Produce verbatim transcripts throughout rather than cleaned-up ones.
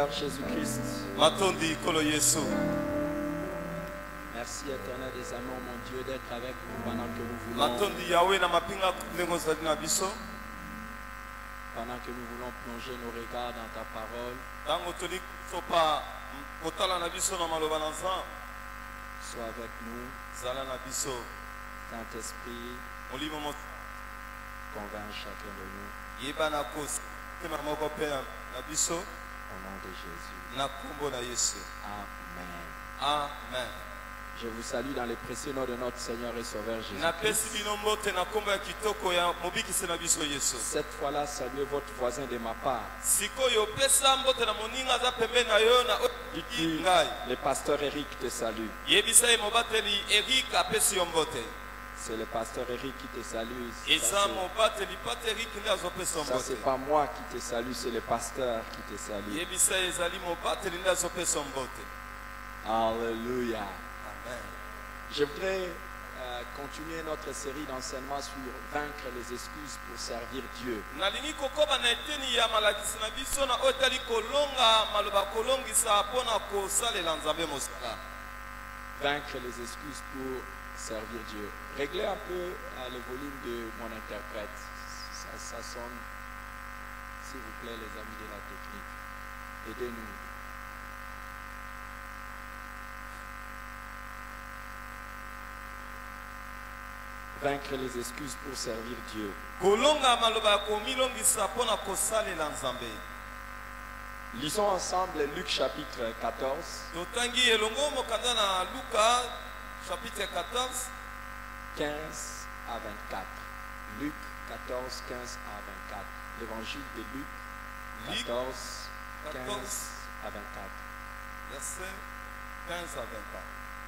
Seigneur Jésus-Christ. Matondi kolo Yesu. Merci éternel des amours, mon Dieu, d'être avec nous pendant que nous voulons, Matondi Yahweh na mapinga lengo zali na biso. pendant que nous voulons plonger nos regards dans ta parole. Tango toli sopa kotala na biso na maloba na Nzambe. Sois avec nous, Zala na biso. Saint-Esprit, Molimo mo convainc chacun de nous yeba na kosi. Tema moko pe na biso au nom de Jésus. na kombo na Yesu. Amen. Amen. Je vous salue dans les précieux noms de notre Seigneur et Sauveur Na pesi Jésus-Christ. bino mbote na kombo ya kitoko ya mobikisi na biso Yesu. Cette fois-là, saluez votre voisin de ma part. Sikoyo pesa mbote na moninga za pembe na yo na Dites-lui, ngai. le pasteur Eric te salue. Yebisa ye mobateli Eric apesi yo mbote. C'est le pasteur Eric qui te salue. Ça, Eza c'est- mobateli pate Eric nde azopesa Ça, c'est mbote. pas moi qui te salue, c'est le pasteur qui te salue. Yebisa ye ezali mobateli nde azopesa mbote. Alléluia. Amen. Je voudrais euh, continuer notre série d'enseignements sur vaincre les excuses pour servir Dieu. nalingi kokoba na eteni ya malakisi na biso na oyo etali kolonga maloba kolongisa mpona kosalela nzambe mosala. Vaincre les excuses pour servir Dieu. Réglez un peu euh, le volume de mon interprète. Ça, ça sonne, s'il vous plaît, les amis de la technique. Aidez-nous. Vaincre les excuses pour servir Dieu. kolonga maloba ya komilongisa mpona kosalela nzambe. Lisons ensemble Luc chapitre quatorze, totangi elongo mokanda na luka chapitre quatorze quinze à vingt-quatre. Luc quatorze, quinze à vingt-quatre. L'évangile de Luc Luc quatorze, quatorze, quinze à vingt-quatre. verset quinze à vingt-quatre.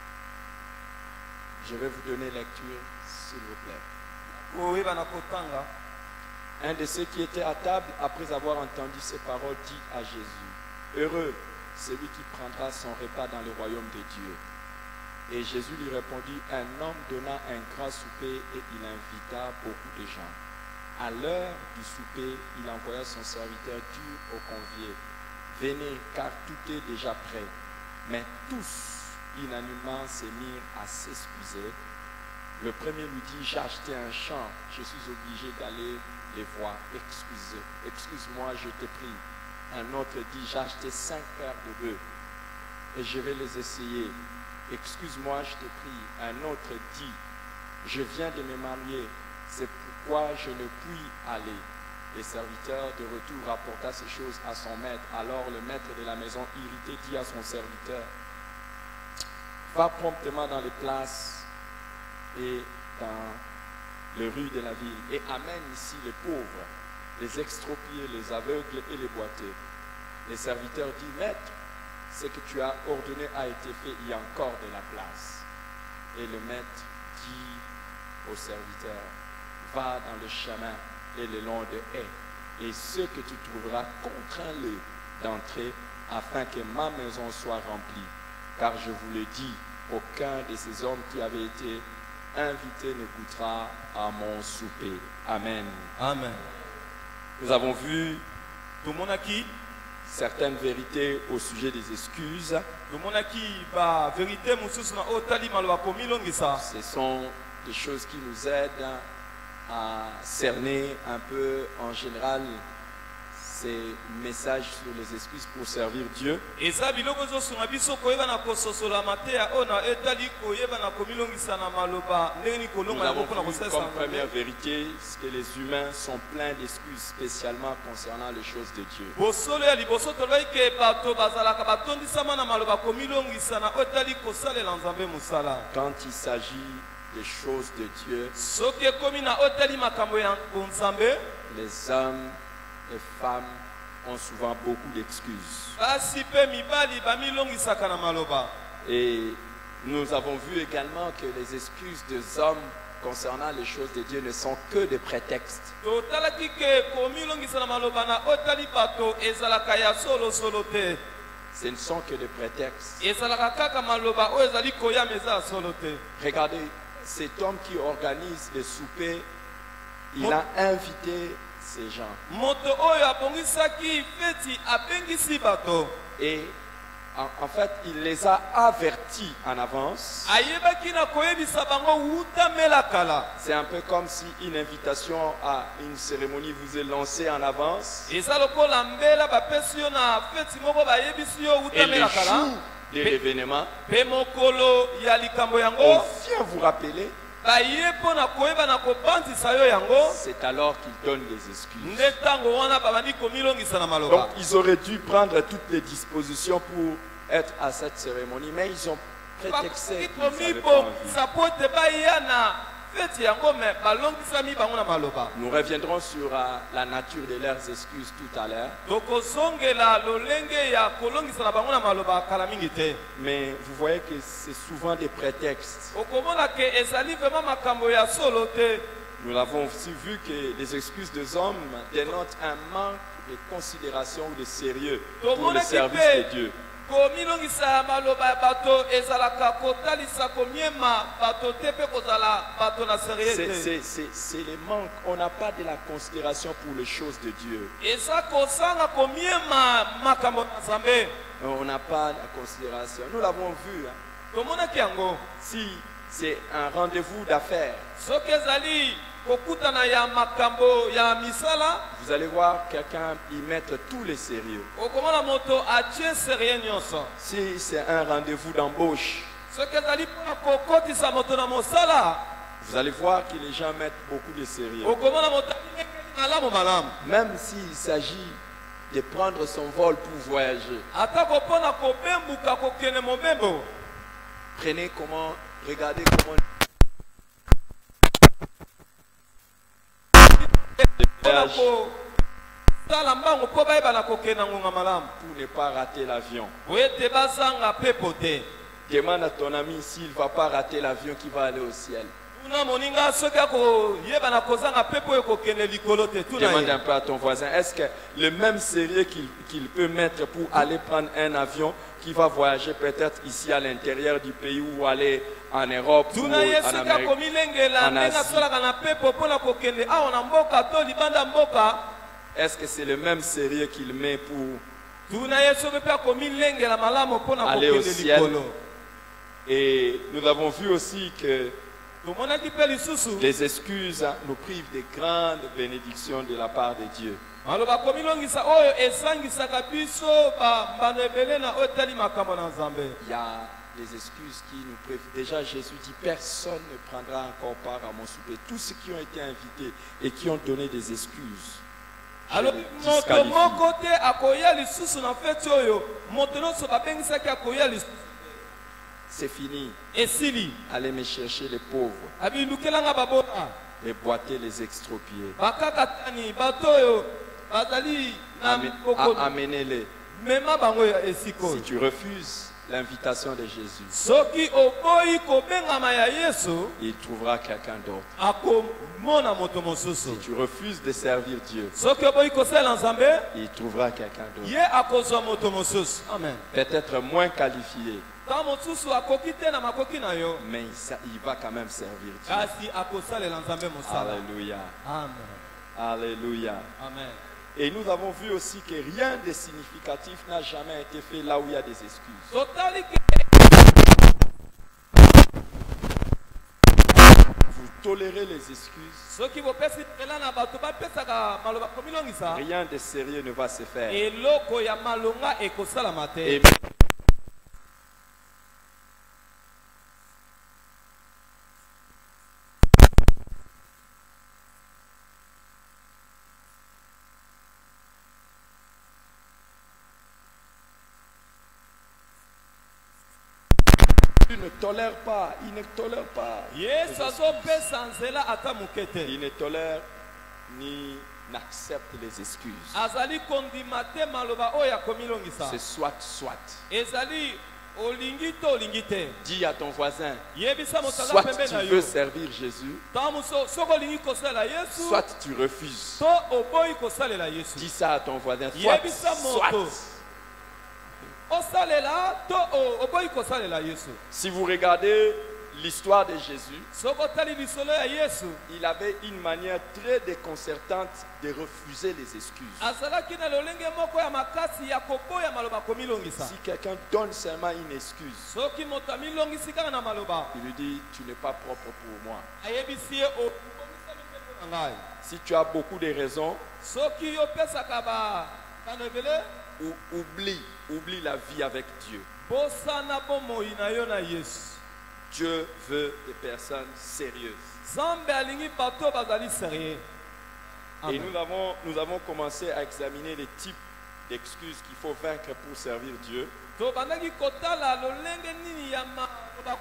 Je vais vous donner lecture, s'il vous plaît. koyeba na kotanga. Un de ceux qui étaient à table, après avoir entendu ces paroles, dit à Jésus, « Heureux celui qui prendra son repas dans le royaume de Dieu. » Et Jésus lui répondit, « Un homme donna un grand souper et il invita beaucoup de gens. À l'heure du souper, il envoya son serviteur dire aux conviés, « Venez, car tout est déjà prêt. » Mais tous, unanimement, se mirent à s'excuser. Le premier lui dit, j'ai acheté un champ, je suis obligé d'aller les voir. Excuse, excuse-moi, je te prie. Un autre dit, j'ai acheté cinq paires de bœufs et je vais les essayer. Excuse-moi, je te prie. Un autre dit, je viens de me marier, c'est pourquoi je ne puis aller. Le serviteur de retour rapporta ces choses à son maître. Alors le maître de la maison, irrité, dit à son serviteur, va promptement dans les places et dans les rues de la ville et amène ici les pauvres, les extropiés, les aveugles et les boiteux. Le serviteur dit, maître, ce que tu as ordonné a été fait, il y a encore de la place. Et le maître dit au serviteur, va dans le chemin et le long de haies, et ceux que tu trouveras, contrains-les d'entrer, afin que ma maison soit remplie. Car je vous le dis, aucun de ces hommes qui avaient été invités ne goûtera à mon souper. Amen. Amen. Nous avons vu tomonaki certaines vérités au sujet des excuses. tomonaki ba vérité mosusu na oyo tali maloba komilongisa. Ce sont des choses qui nous aident à cerner un peu en général ces messages sur les excuses pour servir Dieu. eza biloko ezosunga biso koyeba na kososola mateya oyo na etali koyeba na komilongisa na maloba ndenge nini Nous kolonga yango avons mpona vu kosalisa comme première nzambe. vérité que les humains sont pleins d'excuses, spécialement concernant les choses de Dieu. bosolo ya liboso tolobaki ke bato bazalaka batondisama na maloba komilongisa na oyo etali kosalela nzambe mosala. Quand il s'agit des choses de Dieu, soki ekomi na oyo etali makambo ya nzambe, les hommes et femmes ont souvent beaucoup d'excuses. basi mpe mibali bamilongisaka na maloba. Et nous avons vu également que les excuses des hommes concernant les choses de Dieu ne sont que des prétextes. totalaki ke komilongisa na maloba na oyo etali bato ezalaka ya solosolo te. Ce ne sont que des prétextes. ezalaka kaka maloba oyo ezali koyama eza ya solo te. Regardez, cet homme qui organise le souper, il Mon- a invité ces gens. moto oyo abongisaki feti abengisi bato. Et en, en fait, il les a avertis en avance. C'est un peu comme si une invitation à une cérémonie vous est lancée en avance. Et le jour de l'événement, on vient vous rappeler. C'est alors qu'ils donnent des excuses. Donc ils auraient dû prendre toutes les dispositions pour être à cette cérémonie, mais ils ont prétexté qu'ils n'avaient pas envie. Nous reviendrons sur uh, la nature de leurs excuses tout à l'heure. Mais vous voyez que c'est souvent des prétextes. Nous l'avons aussi vu que les excuses des hommes dénotent un manque de considération ou de sérieux pour le service de Dieu. C'est les manques. On n'a pas de la considération pour les choses de Dieu. On n'a pas de la considération. Nous l'avons vu. Hein. Si c'est un rendez-vous d'affaires, vous allez voir quelqu'un y mettre tous les sérieux. Si c'est un rendez-vous d'embauche, vous allez voir que les gens mettent beaucoup de sérieux. Même s'il s'agit de prendre son vol pour voyager. Prenez comment, regardez comment pour ne pas rater l'avion. Demande à ton ami s'il ne va pas rater l'avion qui va aller au ciel. Demande un peu à ton voisin, est-ce que le même sérieux qu'il qu'il peut mettre pour aller prendre un avion qui va voyager peut-être ici à l'intérieur du pays ou aller en Europe ou en Amérique, en Asie, est-ce que c'est le même sérieux qu'il met pour aller au ciel? Et nous avons vu aussi que les excuses nous privent de grandes bénédictions de la part de Dieu. Il y a les excuses qui nous privent. Déjà Jésus dit, personne ne prendra encore part à mon souper. Tous ceux qui ont été invités et qui ont donné des excuses, alors, c'est fini. Allez me chercher les pauvres, les boiter, les extropier. Amenez-les. Si tu refuses l'invitation de Jésus, il trouvera quelqu'un d'autre. Si tu refuses de servir Dieu, il trouvera quelqu'un d'autre. Peut-être moins qualifié, mais il va quand même servir Dieu. Alléluia. Alléluia. Amen. Et nous avons vu aussi que rien de significatif n'a jamais été fait là où il y a des excuses. Vous tolérez les excuses. Rien de sérieux ne va se faire. Et il ne tolère pas, il ne tolère pas. Il ne tolère ni n'accepte les excuses. C'est soit, soit. Dis à ton voisin, soit tu veux servir Jésus, soit tu refuses. Dis ça à ton voisin, soit, soit. Si vous regardez l'histoire de Jésus, soki otali lisolo ya yesu il avait une manière très déconcertante de refuser les excuses. azalaki na lolenge moko ya makasi ya koboya maloba komilongisa. Si quelqu'un donne seulement une excuse, Soki moto amilongisi kaka na maloba il lui dit, tu n'es pas propre pour moi. ayebisi ye okomisami mpe na ngai. Si tu as beaucoup de raisons, Soki yopesaka ba banevele ou, oublie, oublie la vie avec Dieu. bosana bomoi na yo na yesu. Dieu veut des personnes sérieuses. Nzambe alingi bato bazali sérieux. Et nous avons, nous avons commencé à examiner les types d'excuses qu'il faut vaincre pour servir Dieu. tobandaki kotala lolenge nini ya maloba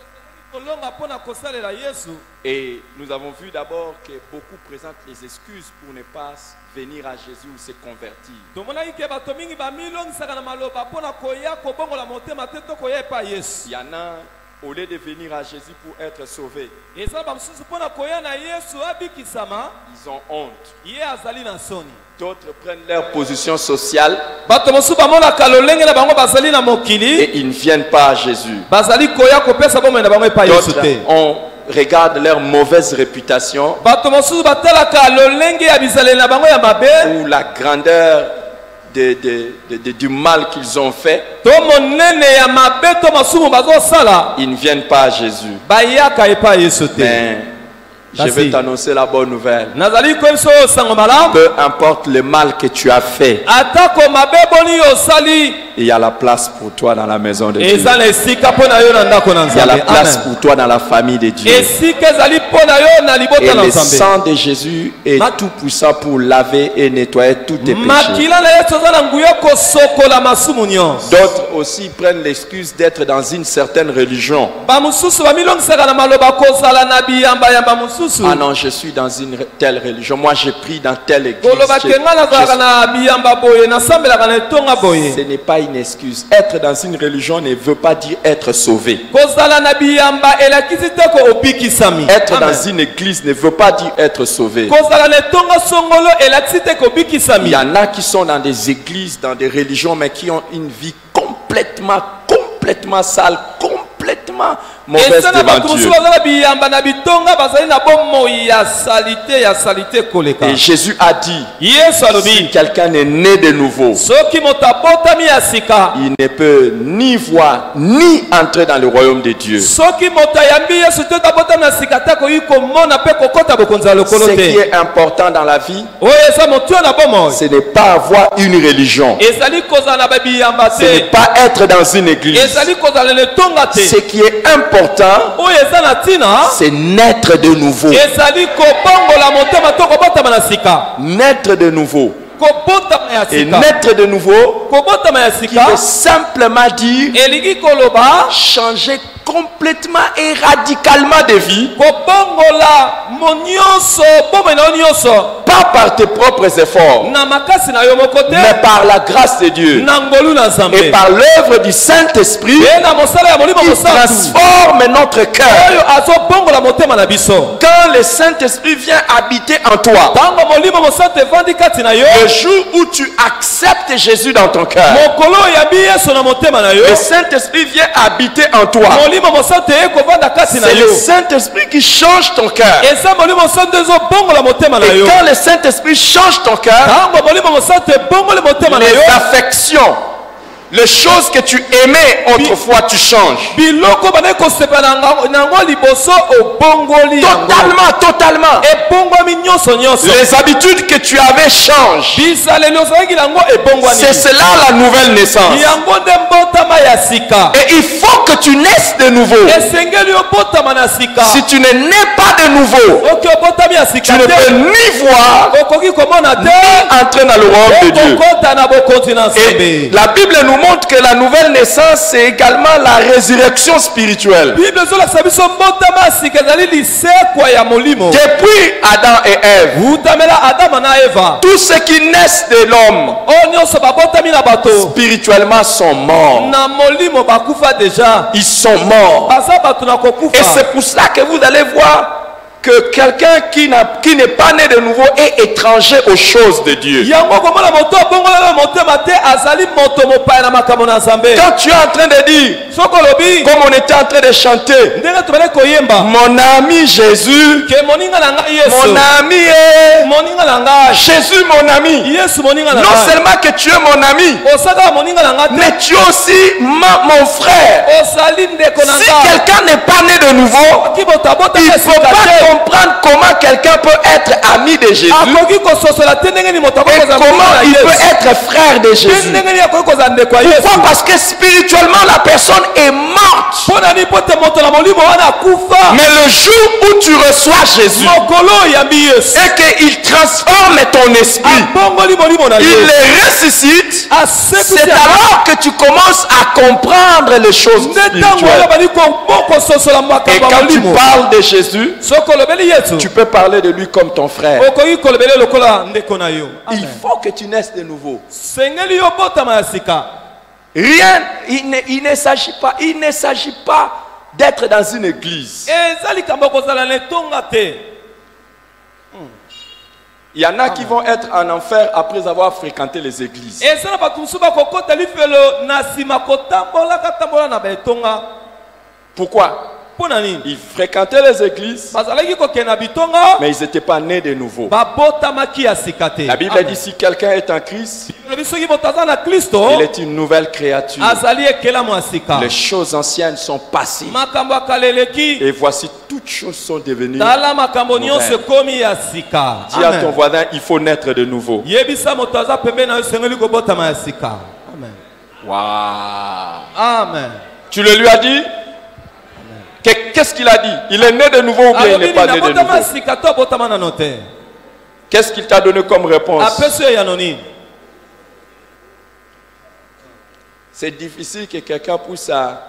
kolonga mpona kosalela yesu. Et nous avons vu d'abord que beaucoup présentent les excuses pour ne pas venir à Jésus ou se convertir. tomonaki ke bato mingi bamilongisaka na maloba mpona koya kobongola motema te to koya epa yesu. Il y en a, au lieu de venir à Jésus pour être sauvés, eza bamosusu mpona koya na yesu abikisama ils ont honte. ye azali na soni. D'autres prennent leur position sociale bato mosusu bamonaka lolenge na bango bazali na mokili et ils ne viennent pas à Jésus. bazali koya kopesa bomoi na bango epa yesu D'autres te. on regarde leur mauvaise réputation bato mosusu batalaka lolenge ya bizaleli na bango ya mabe ou la grandeur de, de, de, de- du mal qu'ils ont fait. to monene ya mabe to masumu bazosala Ils ne viennent pas à Jésus. bayaka epa yesu te. Mais je Merci. vais t'annoncer la bonne nouvelle. nazali koyebiso sango malamu Peu importe le mal que tu as fait, atako mabe boni osali il y a la place pour toi dans la maison de Dieu. eza na esika mpo na yo na ndako na Il y a la nzambe. place Amen. pour toi dans la famille de Dieu. esika ezali mpo na yo na Et libota na le nzambe. sang de Jésus est Ma- tout puissant pour laver et nettoyer tous tes péchés. makila na yesu aza na nguya kosokola masumu nyonso. D'autres aussi prennent l'excuse d'être dans une certaine religion. bamosusu bamilongisaka na maloba kozala na biyambayamba mosusu. Ah non, je suis dans une re- telle religion. Moi, j'ai pris dans telle église. kolobaka Je- nga nazalaka je- na biyamba boye nasambelaka na etonga boye. Ce n'est pas une excuse. Être dans une religion ne veut pas dire être sauvé. kozala na biyamba elakisi te ko obikisami. Être Amen. dans une église ne veut pas dire être sauvé. kozala na etonga songolo elakisi te ko Il obikisami. y en a qui sont dans des églises, dans des religions, mais qui ont une vie complètement, complètement sale, complètement mauvaise eza na bato devant Dieu. mosusu baza na biyamba na bitonga bazali na bomoi ya salite ya salite koleka. Et Jésus a dit, yesu si alobi quelqu'un est né de nouveau, soki moto abotami ya sika il ne peut ni voir, ni entrer dans le royaume de Dieu. soki moto ayambi yesu te abotami na sika te akoki komona mpe kokɔta bokonzi ya lokolo Ce qui te. est important dans la vie, oyo eza motuya na bomoi ce n'est pas avoir une religion. ezali kozala na babiyamba Ce n'est te pas être dans une église. ezali kozala na etonga te. Ce qui est important, oyo eza na ntina c'est naître de nouveau. ezali kobongola motema to kobotama na sika. Naître de nouveau. kobotama ya Et sika naître de nouveau, kobotama ya qui sika veut simplement dire elingi koloba changer complètement et radicalement de vie, kobongola mo nyonso bomoi na yo nyonso pas par tes propres efforts, na makasi na yo moko te mais par la grâce de Dieu na ngolu na nzambe et par l'œuvre du Saint-Esprit ye na mosala ya molimo qui mosantu transforme notre cœur. oyo azobongola motema na biso. Quand le Saint-Esprit vient habiter en toi, ntango molimo mosantu evandi kati na yo le jour où tu acceptes Jésus dans ton cœur, mokolo oyambi yesu na motema na yo le Saint-Esprit vient habiter en toi. molimo mosantu eye kovanda kati na C'est yo le Saint-Esprit qui change ton cœur. eza molimo mosantu ezobongola motema na Et yo. quand le Saint-Esprit change ton cœur, ntango molimo mosantu ebongoli motema na les yo affections, les choses que tu aimais autrefois, tu changes. biloko bandaki kosepa na ngo- na yango liboso obongoli yango Totalement, totalement. ebongwami nyonso nyonso Les habitudes que tu avais changent. bisaleli ozalaki nango ebongwani C'est cela la nouvelle naissance. yango nde mbotama ya sika. Et il faut que tu naisses de nouveau. esengeli obotama na sika. Si tu ne nais pas de nouveau, oki obotami ya tu sika ne peux te ni voir, okoki komona te ni entrer dans le royaume de Dieu. okokota na bokonzi na Et nzambe. la Bible nous montre que la nouvelle naissance, c'est également la résurrection spirituelle. bible ezolakisa biso mbotama ya sika ezali lisekwa ya molimo. Depuis Adam et Ève, utamela adama na eva tous ceux qui naissent de l'homme, oyo nyonso babotami na bato spirituellement, sont morts. na molimo bakufa deja Ils sont morts. baza bato na Et kokufa. c'est pour cela que vous allez voir que quelqu'un qui n'a qui n'est pas né de nouveau est étranger aux choses de Dieu. Quand tu es en train de dire, comme on était en train de chanter, mon ami Jésus, mon ami est Jésus mon ami. Non seulement que tu es mon ami, mais tu es aussi ma, mon frère. Si quelqu'un n'est pas né de nouveau, il ne faut pas comprendre comment quelqu'un peut être ami de Jésus et comment il peut être frère de Jésus. Pourquoi? Parce que spirituellement la personne est morte. Mais le jour où tu reçois Jésus et qu'il transforme ton esprit, il le ressuscite, c'est alors que tu commences à comprendre les choses spirituelles. Et quand tu parles de Jésus, tu peux parler de lui comme ton frère. Il faut que tu naisses de nouveau. Rien, il ne, il ne s'agit pas, il ne s'agit pas d'être dans une église. Il y en a qui vont être en enfer après avoir fréquenté les églises. Pourquoi? Ils fréquentaient les églises, mais ils n'étaient pas nés de nouveau. La Bible dit si quelqu'un est en Christ, il est une nouvelle créature. Les choses anciennes sont passées et voici toutes choses sont devenues nouvelles. Dis à ton voisin, il faut naître de nouveau. Wow. Amen. Tu le lui as dit? Qu'est-ce qu'il a dit? Il est né de nouveau ou bien il n'est pas né de nouveau? Qu'est-ce qu'il t'a donné comme réponse? C'est difficile que quelqu'un pousse à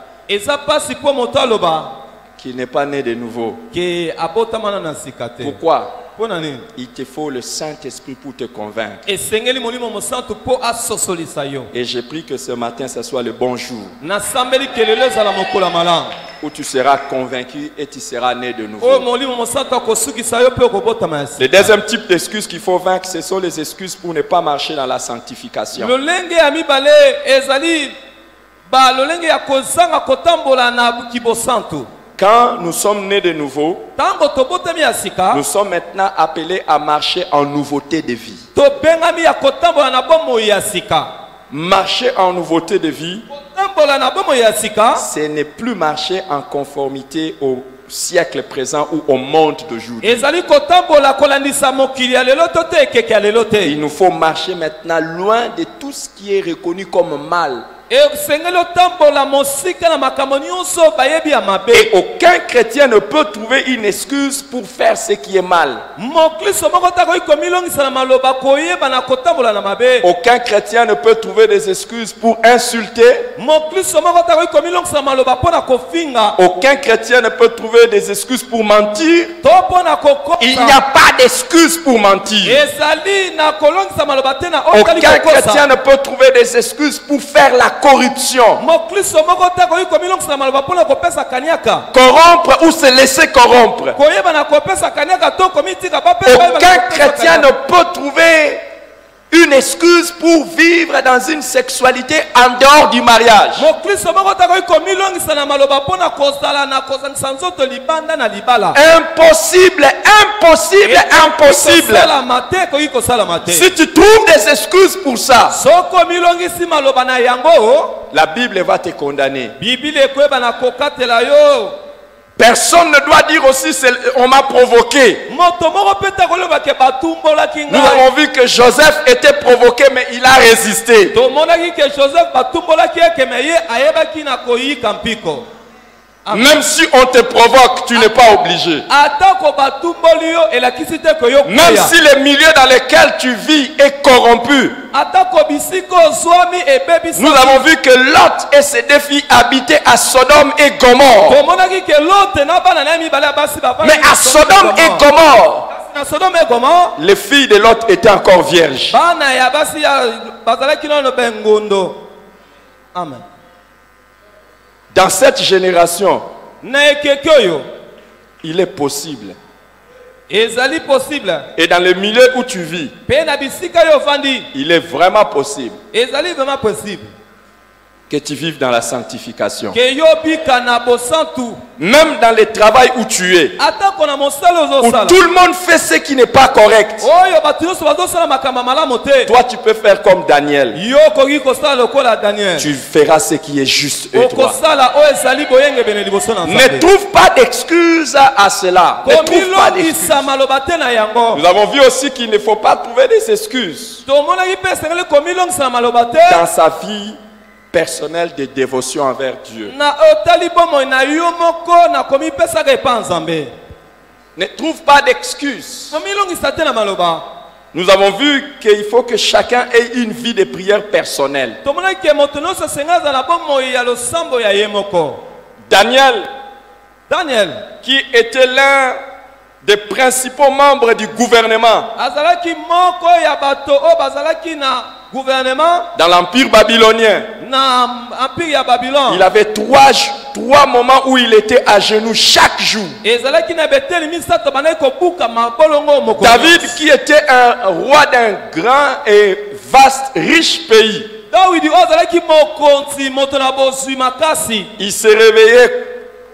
qui n'est pas né de nouveau. Pourquoi? Il te faut le Saint-Esprit pour te convaincre. Et j'ai pris que ce matin, ce soit le bon jour où tu seras convaincu et tu seras né de nouveau. Le deuxième type d'excuses qu'il faut vaincre, ce sont les excuses pour ne pas marcher dans la sanctification. Quand nous sommes nés de nouveau, nous sommes maintenant appelés à marcher en nouveauté de vie. Marcher en nouveauté de vie, ce n'est plus marcher en conformité au siècle présent ou au monde d'aujourd'hui. Il nous faut marcher maintenant loin de tout ce qui est reconnu comme mal. Et aucun chrétien ne peut trouver une excuse pour faire ce qui est mal. Aucun chrétien ne peut trouver des excuses pour insulter. Aucun chrétien ne peut trouver des excuses pour mentir. Il n'y a pas d'excuse pour mentir. Aucun chrétien ne peut trouver des excuses pour faire la corruption, corrompre ou se laisser corrompre. Aucun chrétien ne peut trouver une excuse pour vivre dans une sexualité en dehors du mariage. Impossible, impossible, impossible. Si tu trouves des excuses pour ça, la Bible va te condamner. Personne ne doit dire aussi on m'a provoqué. Nous avons vu que Joseph était provoqué mais il a résisté. Même si on te provoque, tu n'es pas obligé. Même si le milieu dans lequel tu vis est corrompu. Nous avons vu que Lot et ses deux filles habitaient à Sodome et Gomorre. Mais à Sodome et Gomorre, les filles de Lot étaient encore vierges. Amen. Dans cette génération, il est possible ezali possible Et dans le milieu où tu vis, pe na bisika yo fandi il est vraiment possible ezali vraiment possible que tu vives dans la sanctification. ke yo bika na bosantu Même dans le travail où tu es, atako na mosala où ozosala tout le monde fait ce qui n'est pas correct. oyo bato nyonso bazosala makambo malamu te Toi, tu peux faire comme Daniel. yo okoki kosala lokola Daniel Tu feras ce qui est juste et droit. okosala oyo ezali boyengebene liboso na Ne Nzambe trouve pas d'excuses à cela. Ne trouve pas d'excuses. komilongisa maloba te na yango Nous avons vu aussi qu'il ne faut pas trouver des excuses tomonaki mpe esengeli komilongisa na maloba te dans sa vie personnelle de dévotion envers Dieu. na otali bomoi na yo moko na komipesaka epa Nzambe Ne trouve pas d'excuses. komilongisa te na maloba Nous avons vu qu'il faut que chacun ait une vie de prière personnelle. tomonaki ke moto nyonso asenga aza na bomoi ya losambo ya ye moko Daniel, Daniel qui était l'un des principaux membres du gouvernement azalaki moko ya bato oyo bazalaki na gouvernement dans l'empire babylonien, na empire ya Babylone il avait trois, trois moments où il était à genoux chaque jour. ezalaki na beteli misato bandaki kobuka mabolongo moko David, qui était un roi d'un grand et vaste, riche pays, Dawidi oyo azalaki mokonzi moto na bozwi makasi il se réveillait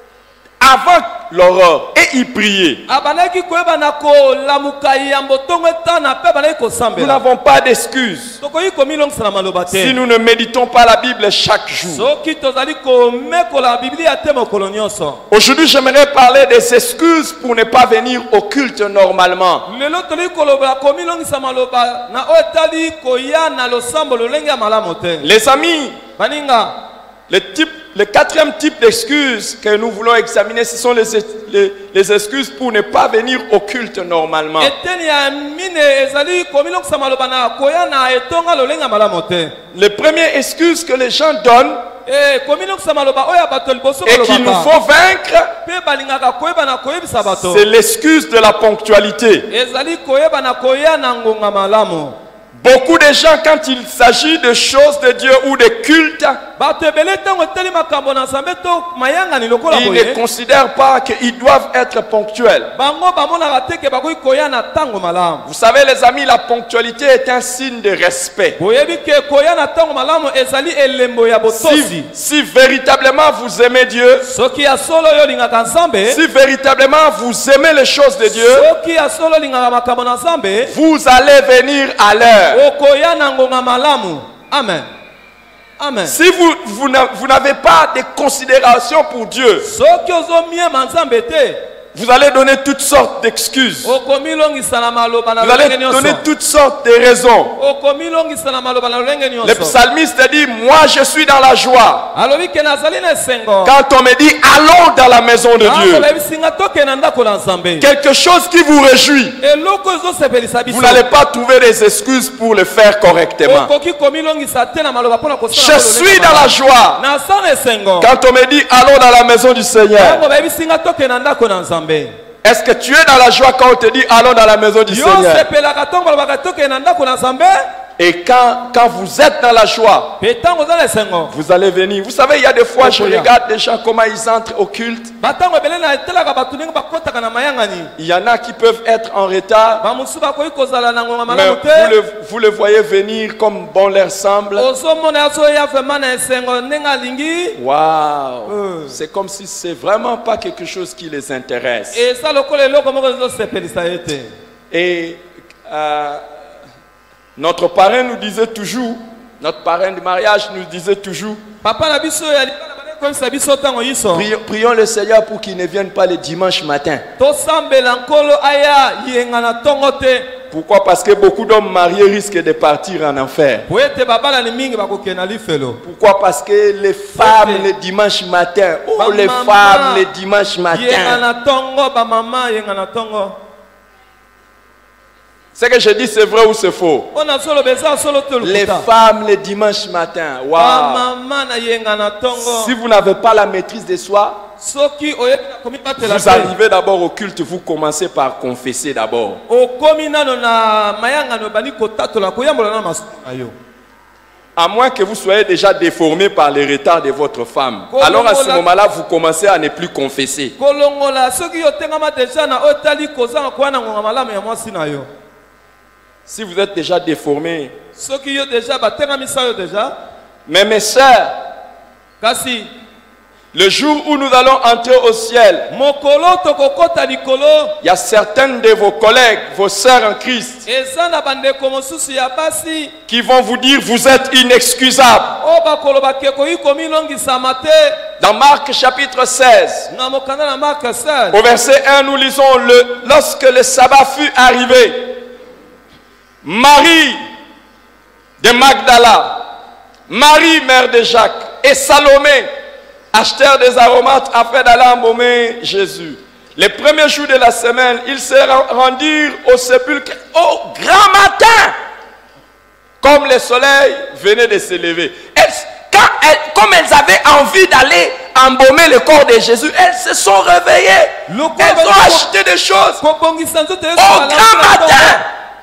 avant l'aurore et il priait. abandaki koyeba na kolamuka yambo ntongo etana mpe bandaki Nous kosambela n'avons pas d'excuses tokoki komilongisa na maloba si te nous ne méditons pas la Bible chaque jour. soki tozali komekola biblia te mokolo nyonso Aujourd'hui, j'aimerais parler des excuses pour ne pas venir au culte normalement. lelo toli koloba komilongisa maloba na oyo etali koya na losambo lolenge ya malamu te Les amis, baninga le, type, le quatrième type d'excuses que nous voulons examiner, ce sont les, les, les excuses pour ne pas venir au culte normalement. eteni ya mine ezali komilongisa maloba na koya na etonga lolenge ya malamu te Les premières excuses que les gens donnent Eh, komilongisa maloba oyo ya bato liboso et qu'il nous balobaka faut vaincre, mpe balingaka koyeba na koyebisa bato c'est l'excuse de la ponctualité. ezali koyeba na koya na ngonga malamu Beaucoup de gens, quand il s'agit de choses de Dieu ou de culte, bato ebele ntango eteli makambo na nzambe to mayangani lokola ils ne boye considèrent pas qu'ils doivent être ponctuels. bango bamonaka te ke bakoki koya na ntango malamu Vous savez, les amis, la ponctualité est un signe de respect. boyebi ke koya na ntango malamu ezali elembo ya botosi Si, si véritablement vous aimez Dieu, soki ya solo oyo olingaka nzambe si véritablement vous aimez les choses de Dieu, soki ya solo olingaka makambo na nzambe vous allez venir à l'heure. okoya na ngonga malamu amen amen Si vous, vous n'a- vous n'avez pas de considération pour Dieu, soki ozomiema nzambe te vous allez donner toutes sortes d'excuses. okomilongisa na maloba na Vous allez lolenge donner nyonso toutes sortes de raisons. okomilongisa na maloba na lolenge Le nyonso psalmiste dit, moi je suis dans la joie. alobi ke nazali na esengo Quand on me dit, allons dans la maison de Dieu, akolebisinga toke na ndako na nzambe quelque chose qui vous réjouit, eloko ezosepelisa biso vous n'allez pas trouver des excuses pour le faire correctement. okoki komilongisa te na maloba mpona Je suis dans la joie. naza na esengo Quand on me dit, allons dans la maison du Seigneur, yango bayebisinga toke na ndako na nzambe est-ce que tu es dans la joie quand on te dit, allons dans la maison du yo Seigneur? sepelaka ntongo balobaka toke na ndako na nzambe Et quand, quand vous êtes dans la joie, mpe ntango oza na esengo vous allez venir. Vous savez, il y a des fois, je regarde des gens, comment ils entrent au culte. batango ebele na etelaka bato ndenge bakotaka na mayangani Il y en a qui peuvent être en retard, bamosusu bakoki kozala na ngonga mais malamu vous te le, vous le voyez venir comme bon leur semble. ozomona azoya vraimen na esengo ndenge alingi Waouh! Euh. C'est comme si c'est vraiment pas quelque chose qui les intéresse. eza lokola eloko moko ezosepelisa ye te Et euh, notre parrain nous disait toujours, notre parrain de mariage nous disait toujours, papa na biso ya libala bakoyebisa biso ntango yiso prions, prions le Seigneur pour qu'il ne vienne pas le dimanche matin. tosambela nkolo aya yenga na ntongo te Pourquoi? Parce que beaucoup d'hommes mariés risquent de partir en enfer. po ete babalani mingi bakokende na lifelo Pourquoi? Parce que les femmes Ok. le dimanche matin, oh Ba les maman, femmes le dimanche yenga matin. na ntongo bamama yenga na ntongo Ce que je dis, c'est vrai ou c'est faux? mpo na solo beza solo te Les lokuta femmes le dimanche matin, waouh! bamama na yenga na ntongo Si vous n'avez pas la maîtrise de soi, soki oyebi na komibatela vous te arrivez d'abord au culte, vous commencez par confesser d'abord. okomi nano na mayangano ebandi kotatola koyambola na masumu na yo À moins que vous soyez déjà déformé par les retards de votre femme. Alors à ce moment-là, vous commencez à ne plus confesser. Si vous êtes déjà déformé, mais mes sœurs, le jour où nous allons entrer au ciel, il y a certaines de vos collègues, vos sœurs en Christ, qui vont vous dire vous êtes inexcusables. Dans Marc chapitre seize, au verset un, nous lisons le, lorsque le sabbat fut arrivé, Marie de Magdala, Marie mère de Jacques et Salomé achetèrent des aromates afin d'aller embaumer Jésus. Les premiers jours de la semaine, ils se rendirent au sépulcre au grand matin, comme le soleil venait de se lever. Elles, quand elles, comme elles avaient envie d'aller embaumer le corps de Jésus, elles se sont réveillées. Elles ont acheté des choses au grand matin,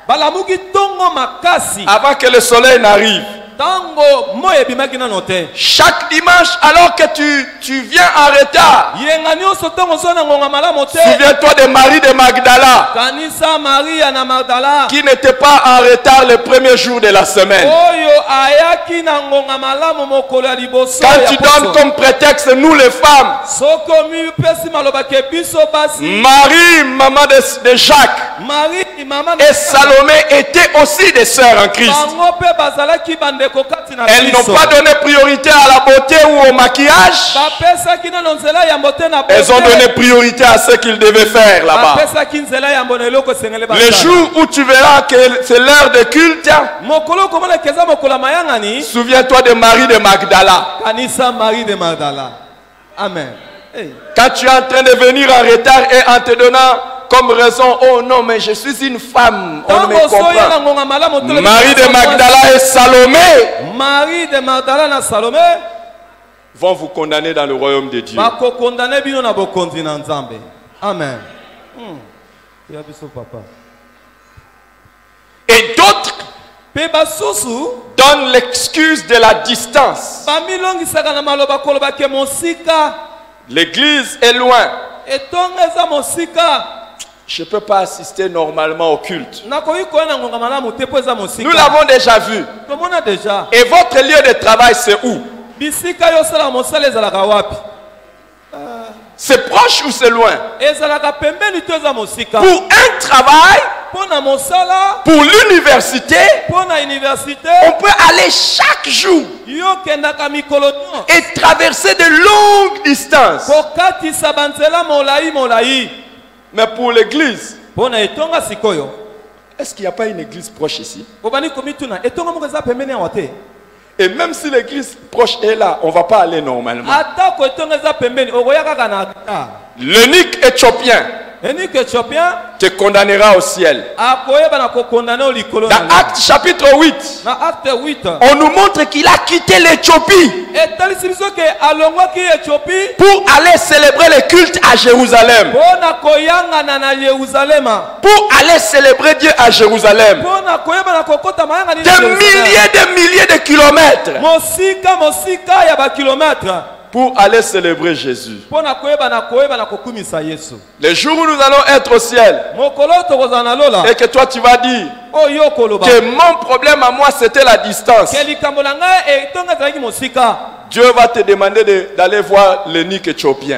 avant que le soleil n'arrive. Chaque dimanche, alors que tu, tu viens en retard, souviens-toi de Marie de Magdala, qui n'était pas en retard le premier jour de la semaine. Quand tu donnes comme prétexte nous les femmes, Marie, maman de, de Jacques, et Salomé étaient aussi des sœurs en Christ. Elles n'ont pas donné priorité à la beauté ou au maquillage. Elles ont donné priorité à ce qu'ils devaient faire là-bas. Le jour où tu verras que c'est l'heure de culte, souviens-toi de Marie de Magdala. Amen. Quand tu es en train de venir en retard et en te donnant comme raison, oh non, mais je suis une femme, on ne me comprend. Marie de Magdala et Salomé, Marie de Magdala et Salomé vont vous condamner dans le royaume de Dieu. Amen. Et d'autres donnent l'excuse de la distance. L'église est loin. Je ne peux pas assister normalement au culte. Nous l'avons déjà vu. Et votre lieu de travail, c'est où? C'est proche ou c'est loin? Pour un travail, pour l'université, on peut aller chaque jour et traverser de longues distances. Mais pour l'église, est-ce qu'il n'y a pas une église proche ici? Et même si l'église proche est là, on ne va pas aller normalement. L'eunuque éthiopien te condamnera au ciel. Dans Acte chapitre huit, on nous montre qu'il a quitté l'Éthiopie pour aller célébrer le culte à Jérusalem. Pour aller célébrer Dieu à Jérusalem. Des milliers de milliers de kilomètres. Pour aller célébrer Jésus. Le jour où nous allons être au ciel, et que toi tu vas dire que mon problème à moi c'était la distance, Dieu va te demander d'aller voir l'eunuque éthiopien.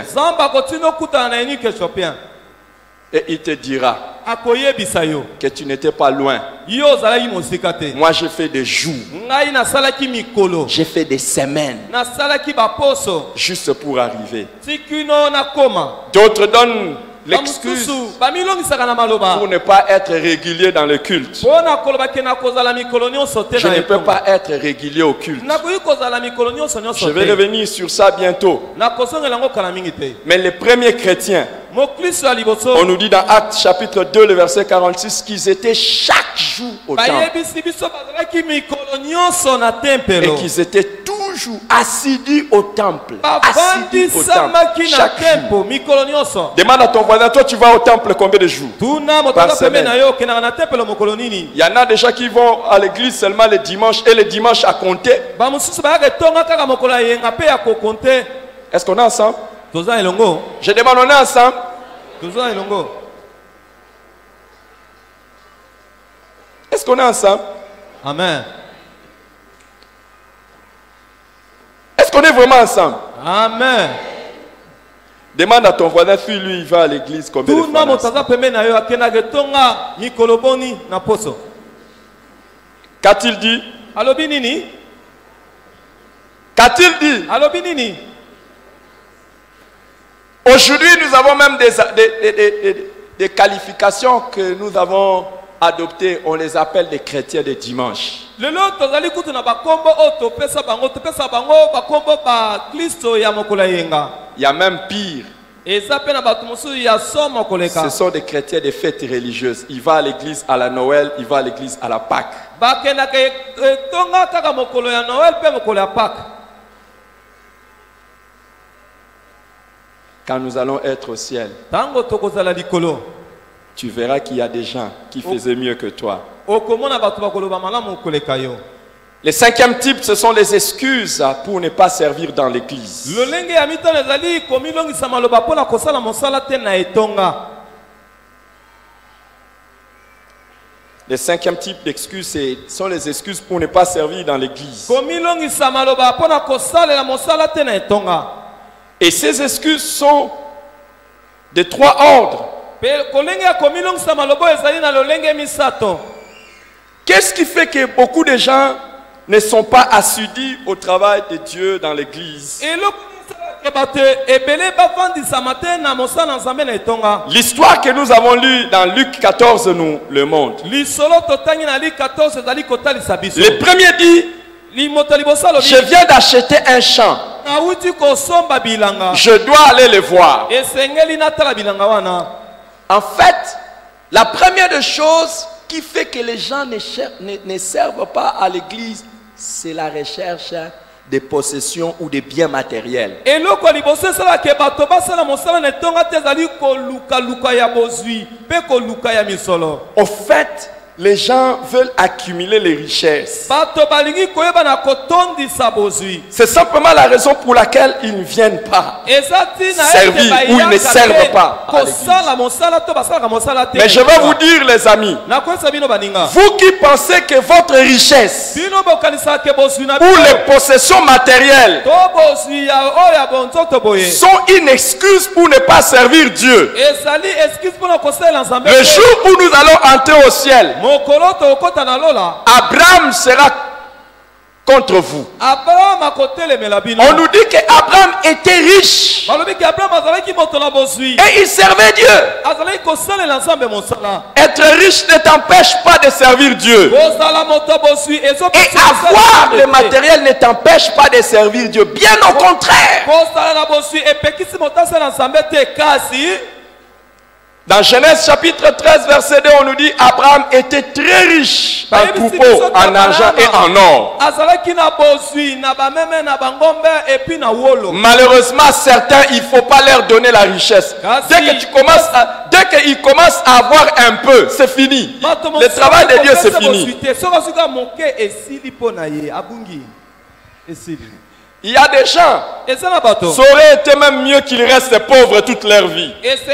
Et il te dira que tu n'étais pas loin. Moi j'ai fait des jours, j'ai fait des semaines juste pour arriver. D'autres donnent l'excuse pour ne pas être régulier dans le culte. Je ne peux pas être régulier au culte. Je vais revenir sur ça bientôt. Mais les premiers chrétiens, on nous dit dans Actes chapitre deux, le verset quarante-six, qu'ils étaient chaque jour au temple. Et qu'ils étaient toujours toujours assidus au temple. Assidus au temple. bavandissamaki na Chaque jour. tempo mikolo nyonso. Demande à ton voisin, toi tu vas au temple combien de jours? Tuna moto Par aza pembeni semaine. na yo okendaka na tempelo mokolo nini. Il y en a des gens qui vont à l'église seulement les dimanches et les dimanches à compter. bamosusu bayaka etonga kaka mokolo ya yenga mpe ya kokonte. Est-ce qu'on est ensemble? Toza elongo. Je demande, on est ensemble? Toza elongo. Est-ce qu'on est ensemble? Amen. Est-ce qu'on est vraiment ensemble? Amen. Demande à ton voisin si lui il va à l'église combien de fois Tuna dans moto sa- aza pembeni na yo akendaka etonga mikolo boni na poso. Qu'a-t-il dit? Alobi nini? Qu'a-t-il dit? Alobi nini? Aujourd'hui, nous avons même des, des, des- des- des- des qualifications que nous avons adoptées. On les appelle des chrétiens de dimanche. Lelo tozali kutu na bakombo oyo topesa bango topesa bango bakombo ba Kristo ya mokolo ya yenga. Il y a même pire. Eza pe na bato mosusu ya somo koleka. Ce sont des chrétiens de fêtes religieuses. Il va à l'église à la Noël, il va à l'église à la Pâque. Bakendaka etonga kaka mokolo ya Noël pe mokolo ya Pâques. Quand nous allons être au ciel, Tango tokozala likolo. tu verras qu'il y a des gens qui faisaient mieux que toi. Okomona bato bakoloba malamu koleka yo. Le cinquième type, ce sont les excuses pour ne pas servir dans l'église. Lolenge ya mitano ezali komilongisa maloba mpona kosala mosala te na etonga. Le cinquième type d'excuses, ce sont les excuses pour ne pas servir dans l'église. Komilongisa maloba mpona kosalela mosala te na etonga. Et ces excuses sont de trois ordres. Pe kolenge ya komilongisa maloba ezali na lolenge misato. Qu'est-ce qui fait que beaucoup de gens ne sont pas assidus au travail de Dieu dans l'église? L'histoire que nous avons lue dans Luc quatorze nous le montre. Le premier dit, je viens d'acheter un champ. Je dois aller le voir. En fait, la première des choses qui fait que les gens ne, ne, ne servent pas à l'église, c'est la recherche des possessions ou des biens matériels. Au fait, les gens veulent accumuler les richesses. C'est simplement la raison pour laquelle ils ne viennent pas servir ou ils ne servent pas à l'église. Mais je vais vous dire, les amis, vous qui pensez que votre richesse ou les possessions matérielles sont une excuse pour ne pas servir Dieu, le jour où nous allons entrer au ciel, Abraham sera contre vous. On nous dit qu'Abraham était riche et il servait Dieu. Être riche ne t'empêche pas de servir Dieu. Et avoir le matériel ne t'empêche pas de servir Dieu. Bien au contraire. Dans Genèse chapitre treize verset deux, on nous dit Abraham était très riche en troupeaux, en argent et en or. Malheureusement, certains, il ne faut pas leur donner la richesse. Dès que tu commences à, dès qu'ils commencent à avoir un peu, c'est fini. Le travail de Dieu, c'est fini. Il y a des gens, ça aurait été même mieux qu'ils restent pauvres toute leur vie.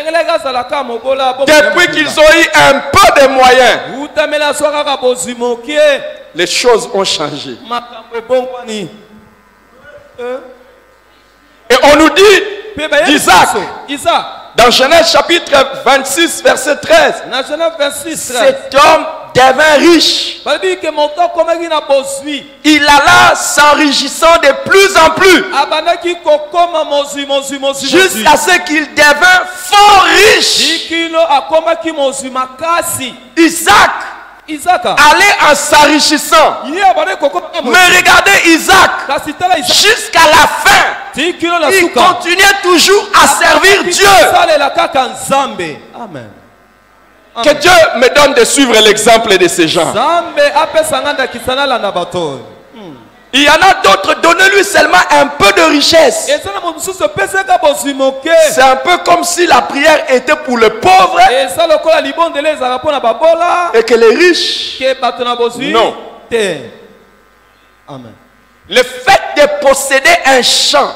Depuis qu'ils ont eu un peu de moyens, les choses ont changé. Et on nous dit d'Isaac, dans Genèse chapitre vingt-six, verset treize, cet homme devint riche. Il alla s'enrichissant de plus en plus, jusqu'à ce qu'il devint fort riche. Isaac allait en s'enrichissant. Mais regardez Isaac, jusqu'à la fin, il continuait toujours à servir Dieu. Amen. Que Dieu me donne de suivre l'exemple de ces gens. Il y en a d'autres, donnez-lui seulement un peu de richesse. C'est un peu comme si la prière était pour le pauvre et que les riches. Non. Amen. Le fait de posséder un champ,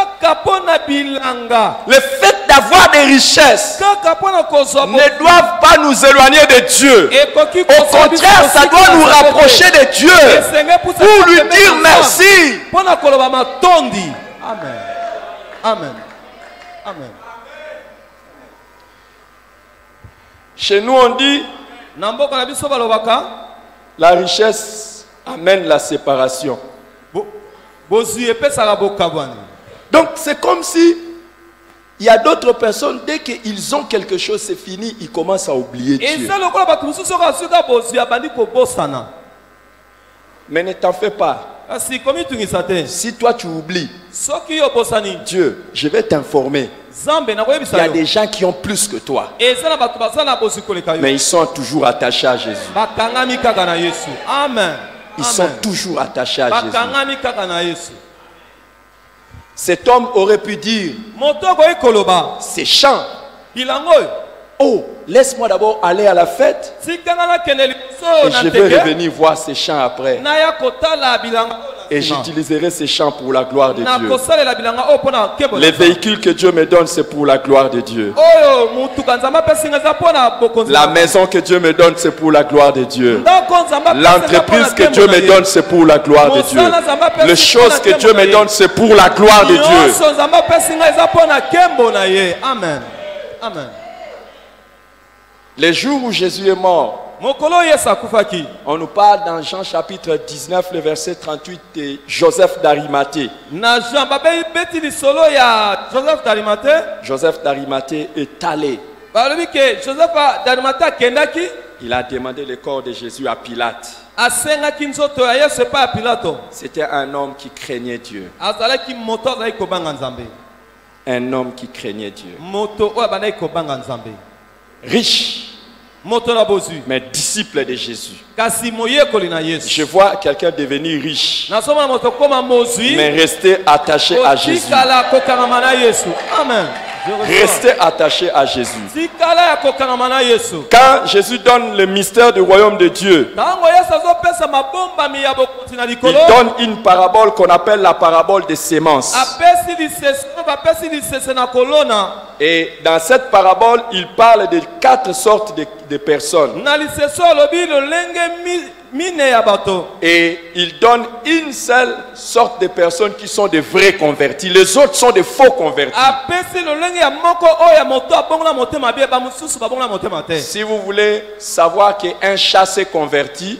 le fait d'avoir des richesses ne doivent pas nous éloigner de Dieu. Au contraire, ça doit nous rapprocher de Dieu pour lui dire merci. Amen. Amen. Amen. Chez nous, on dit la richesse amène la séparation. Donc c'est comme si il y a d'autres personnes, dès qu'ils ont quelque chose, c'est fini, ils commencent à oublier Dieu. Mais ne t'en fais pas. Si toi tu oublies, Dieu, je vais t'informer. Il y a des gens qui ont plus que toi, mais ils sont toujours attachés à Jésus. Amen. Ils sont toujours attachés à Jésus. Cet homme aurait pu dire, ces chants, oh, laisse-moi d'abord aller à la fête et je vais revenir voir ces chants après. Et j'utiliserai ces chants pour la gloire de Dieu. Les véhicules que Dieu me donne, c'est pour la gloire de Dieu. La maison que Dieu me donne, c'est pour la gloire de Dieu. L'entreprise que Dieu me donne, c'est pour la gloire de Dieu. Les choses que Dieu me donne, c'est pour la gloire de Dieu. Amen. Amen. Les jours où Jésus est mort, on nous parle dans Jean chapitre dix-neuf, le verset trente-huit de Joseph d'Arimathée. Joseph d'Arimathée est allé. Il a demandé le corps de Jésus à Pilate. C'était un homme qui craignait Dieu. Un homme qui craignait Dieu. Riche, mais disciple de Jésus. Je vois quelqu'un devenir riche, mais rester attaché à Jésus. Amen. Rester attaché à Jésus. Quand Jésus donne le mystère du royaume de Dieu, il donne une parabole qu'on appelle la parabole des semences. Et dans cette parabole, il parle de quatre sortes de, de personnes. Et il donne une seule sorte de personnes qui sont des vrais convertis. Les autres sont des faux convertis. Si vous voulez savoir qu'un chat s'est converti,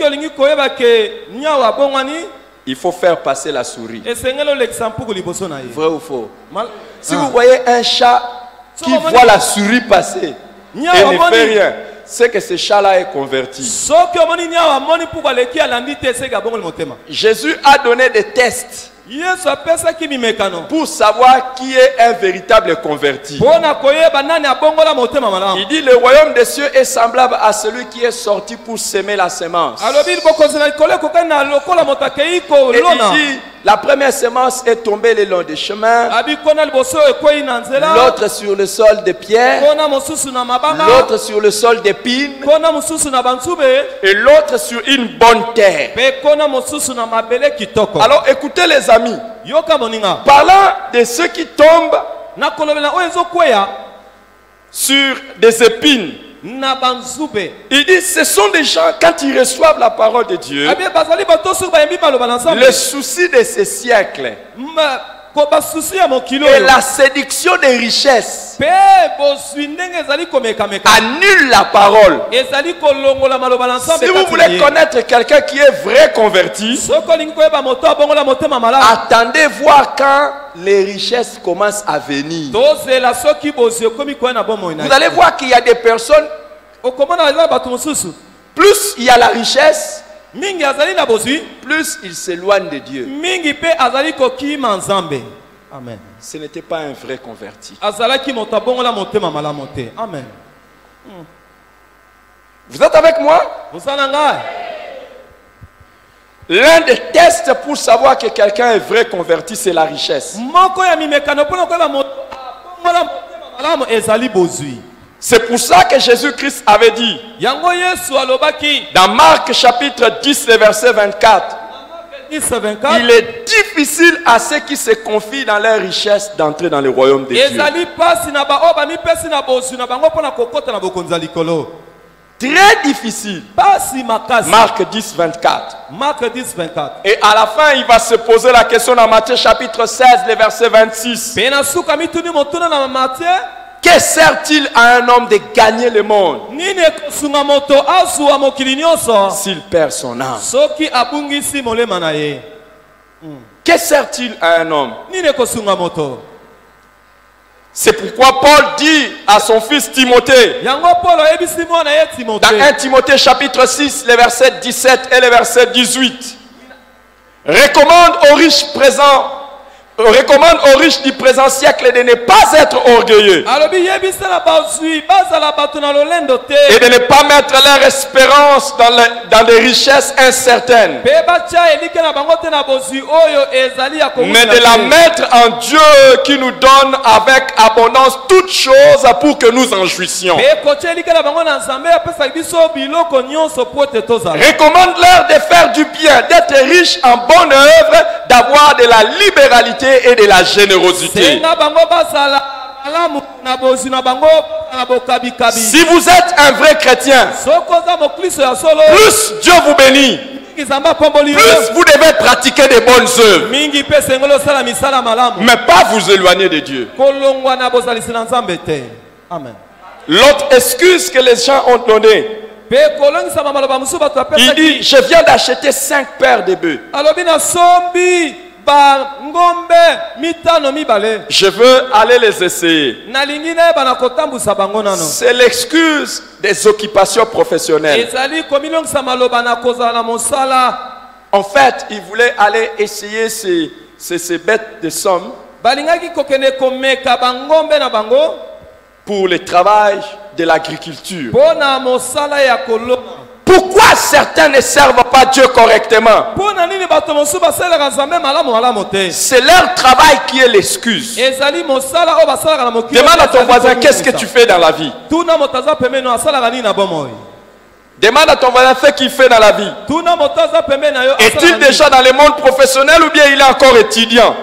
il faut faire passer la souris. Vrai ou faux? Si vous voyez un chat qui voit la souris passer et ne fait rien, c'est que ce chat-là est converti. Jésus a donné des tests pour savoir qui est un véritable converti. Il dit le royaume des cieux est semblable à celui qui est sorti pour semer la semence. Et il dit la première semence est tombée le long des chemins, l'autre sur le sol de pierre, l'autre sur le sol d'épines et l'autre sur une bonne terre. Alors écoutez les amis, parlant de ceux qui tombent sur des épines, il dit ce sont des gens, quand ils reçoivent la parole de Dieu, le souci de ces siècles et la séduction des richesses annule la parole. Si vous voulez connaître quelqu'un qui est vrai converti, attendez voir quand les richesses commencent à venir. Vous allez voir qu'il y a des personnes, plus il y a la richesse, plus il s'éloigne de Dieu. Amen. Ce n'était pas un vrai converti. Amen. Vous êtes avec moi? L'un des tests pour savoir que quelqu'un est vrai converti, c'est la richesse. C'est pour ça que Jésus-Christ avait dit dans Marc chapitre dix, le verset vingt-quatre, il est difficile à ceux qui se confient dans leur richesse d'entrer dans le royaume de Dieu. Très difficile. Marc dix, vingt-quatre. Et à la fin, il va se poser la question dans Matthieu chapitre seize, le verset vingt-six. Que sert-il à un homme de gagner le monde s'il perd son âme? Que sert-il à un homme? C'est pourquoi Paul dit à son fils Timothée, dans un Timothée chapitre six, les versets dix-sept et les versets dix-huit, recommande aux riches présents, recommande aux riches du présent siècle de ne pas être orgueilleux et de ne pas mettre leur espérance dans, les, dans des richesses incertaines, mais de la mettre en Dieu qui nous donne avec abondance toutes choses pour que nous en jouissions. Recommande-leur de faire du bien, d'être riches en bonne œuvre, d'avoir de la libéralité et de la générosité. Si vous êtes un vrai chrétien, plus Dieu vous bénit, plus vous devez pratiquer des bonnes œuvres, mais pas vous éloigner de Dieu. L'autre excuse que les gens ont donnée, il dit, je viens d'acheter cinq paires de bœufs. Je veux aller les essayer. C'est l'excuse des occupations professionnelles. En fait, il voulait aller essayer ces, ces, ces bêtes de somme pour le travail de l'agriculture. Pourquoi certains ne servent pas Dieu correctement? C'est leur travail qui est l'excuse. Demande à ton voisin, qu'est-ce que tu fais dans la vie? Demande à ton voisin ce qu'il fait dans la vie. Est-il déjà dans le monde professionnel ou bien il est encore étudiant?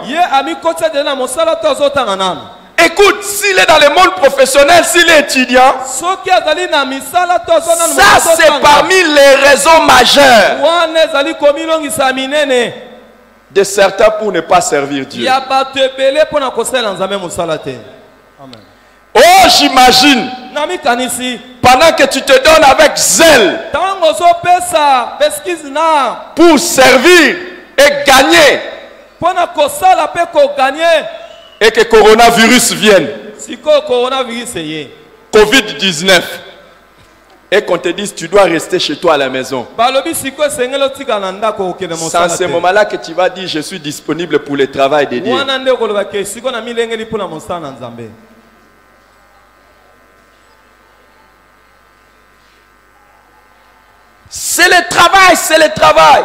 Écoute, s'il est dans le monde professionnel, s'il est étudiant, ça c'est parmi les raisons majeures de certains pour ne pas servir Dieu. Oh, j'imagine, pendant que tu te donnes avec zèle pour servir et gagner, et que coronavirus vienne, covid dix-neuf, et qu'on te dise tu dois rester chez toi à la maison. C'est à ce moment-là que tu vas dire je suis disponible pour le travail de Dieu. C'est le travail, c'est le travail.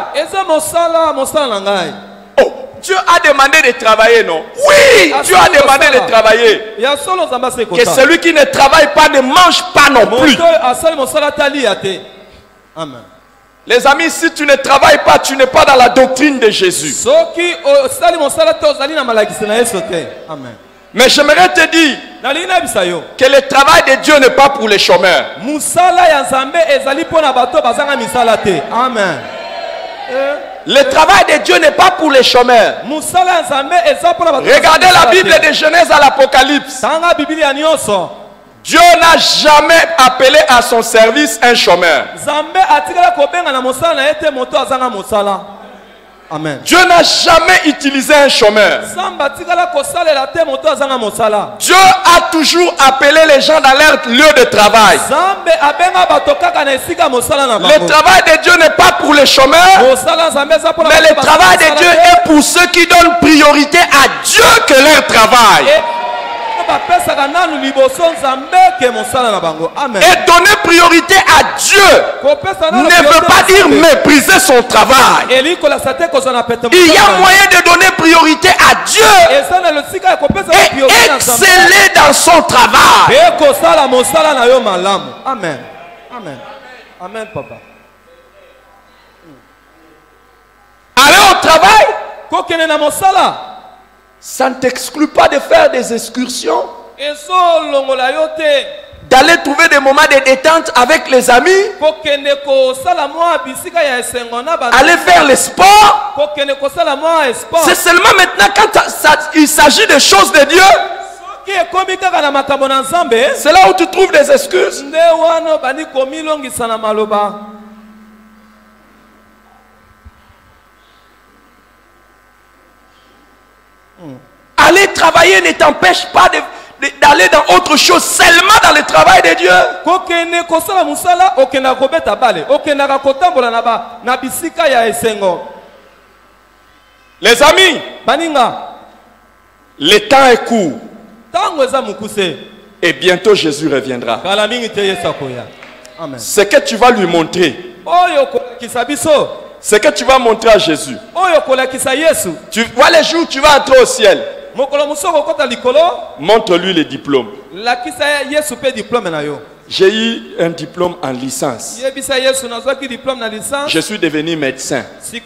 Oh, Dieu a demandé de travailler, non? Oui, Dieu a demandé de travailler. Que celui qui ne travaille pas ne mange pas non plus. Amen. Les amis, si tu ne travailles pas, tu n'es pas dans la doctrine de Jésus. Amen. Mais j'aimerais te dire que le travail de Dieu n'est pas pour les chômeurs. Amen. Le travail de Dieu n'est pas pour les chômeurs. Regardez la Bible de Genèse à l'Apocalypse. Dieu n'a jamais appelé à son service un chômeur. Amen. Dieu n'a jamais utilisé un chômeur. Dieu a toujours appelé les gens dans leur lieu de travail. Le travail de Dieu n'est pas pour les chômeurs, mais le travail de Dieu est pour ceux qui donnent priorité à Dieu que leur travail. Et donner priorité à Dieu ne veut pas dire mépriser son travail. Il y a moyen de donner priorité à Dieu et exceller dans son travail. Amen. Amen. Amen, papa. Aller au travail, ça ne t'exclut pas de faire des excursions, d'aller trouver des moments de détente avec les amis, aller faire le sport. C'est seulement maintenant quand ça, il s'agit de choses de Dieu, c'est là où tu trouves des excuses. Aller travailler ne t'empêche pas de, de, d'aller dans autre chose, seulement dans le travail de Dieu. Les amis, le temps est court et bientôt Jésus reviendra. Ce que tu vas lui montrer, ce que tu vas montrer à Jésus, tu vois les jours où tu vas entrer au ciel, montre-lui les diplômes. J'ai eu un diplôme en licence. Je suis devenu médecin.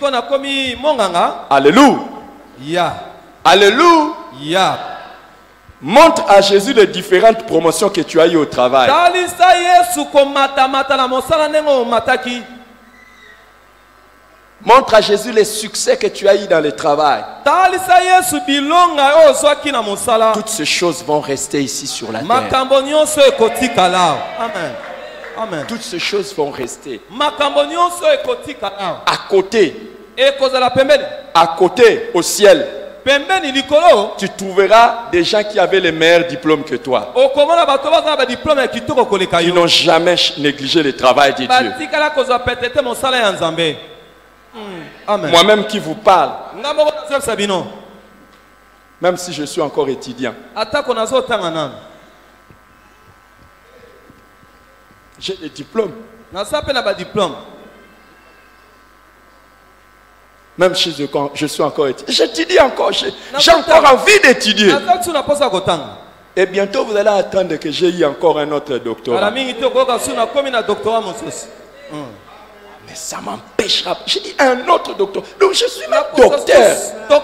Alléluia. Alléluia. Montre à Jésus les différentes promotions que tu as eues au travail. Montre à Jésus les succès que tu as eu dans le travail. Toutes ces choses vont rester ici sur la terre. Amen. Amen. Toutes ces choses vont rester. À côté, à côté, au ciel, tu trouveras des gens qui avaient les meilleurs diplômes que toi, qui n'ont jamais négligé le travail de Dieu. Moi-même qui vous parle, même si je suis encore étudiant, j'ai des diplômes. Même si je, je suis encore étudiant, j'étudie encore, j'ai encore envie d'étudier. Et bientôt vous allez attendre que j'ai eu encore un autre doctorat. Mais ça m'empêchera. J'ai dit un autre docteur. Donc je suis même docteur.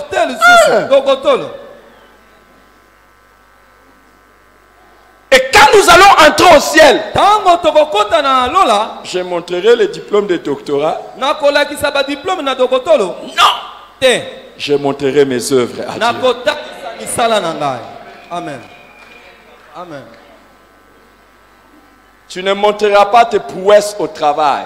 Et quand nous allons entrer au ciel, je montrerai le diplôme de doctorat. Non. Je montrerai mes œuvres à Dieu. Amen. Amen. Tu ne montreras pas tes prouesses au travail.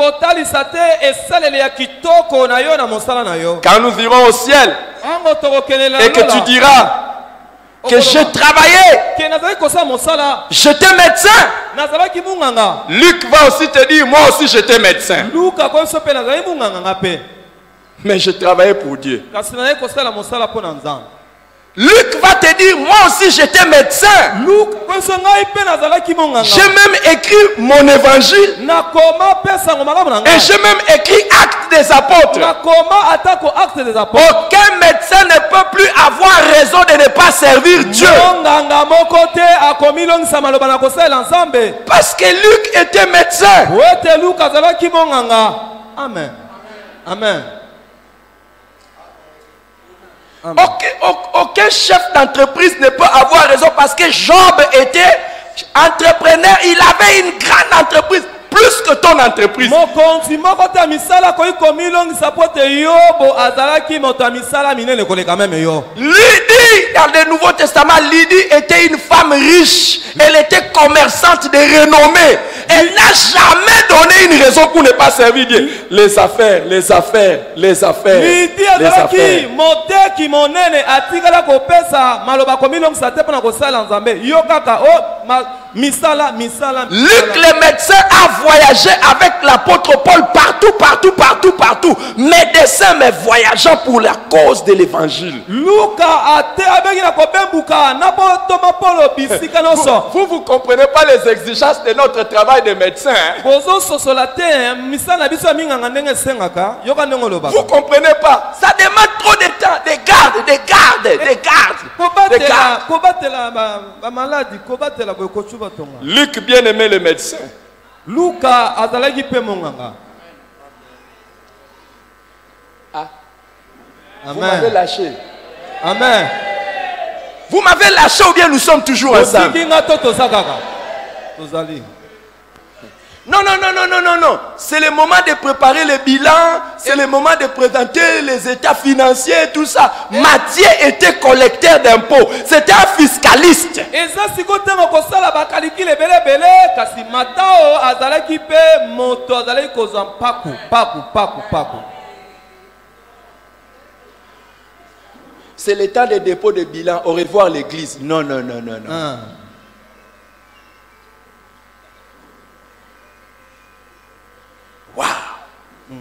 Quand nous irons au ciel et que tu diras que j'ai travaillé, j'étais médecin, Luc va aussi te dire, moi aussi j'étais médecin, mais j'ai travaillé pour Dieu. Luc va te dire, moi aussi j'étais médecin. J'ai même écrit mon évangile. Et j'ai même écrit Actes des apôtres. Aucun médecin ne peut plus avoir raison de ne pas servir Dieu. Parce que Luc était médecin. Amen. Amen. Aucun, aucun chef d'entreprise ne peut avoir raison parce que Job était entrepreneur. Il avait une grande entreprise, plus que ton entreprise. Lydie, dans le Nouveau Testament, Lydie était une femme riche. Elle était commerçante de renommée. Elle n'a jamais donné une raison pour ne pas servir Dieu. Les affaires, les affaires, les affaires. Les affaires. Luc le médecin a voyagé avec l'apôtre Paul partout, partout, partout, partout. partout, médecin mais voyageant pour la cause de l'évangile. Vous, vous, vous comprenez pas les exigences de notre travail de médecin. Hein? Vous comprenez pas? Ça demande trop de temps, des gardes, des gardes, des gardes. Des gardes. Luc bien aimé le médecin. Luka azalaki pe monganga. Ah. Vous m'avez lâché. Amen. Vous m'avez lâché ou bien nous sommes toujours ensemble? Non, non, non, non, non, non, non. C'est le moment de préparer le bilan. C'est le moment de présenter les états financiers, tout ça. Matthieu était collecteur d'impôts. C'était un fiscaliste. C'est le temps de dépôt de bilan. Au revoir l'église. Non, non, non, non, non. Ah. Wow. Mm.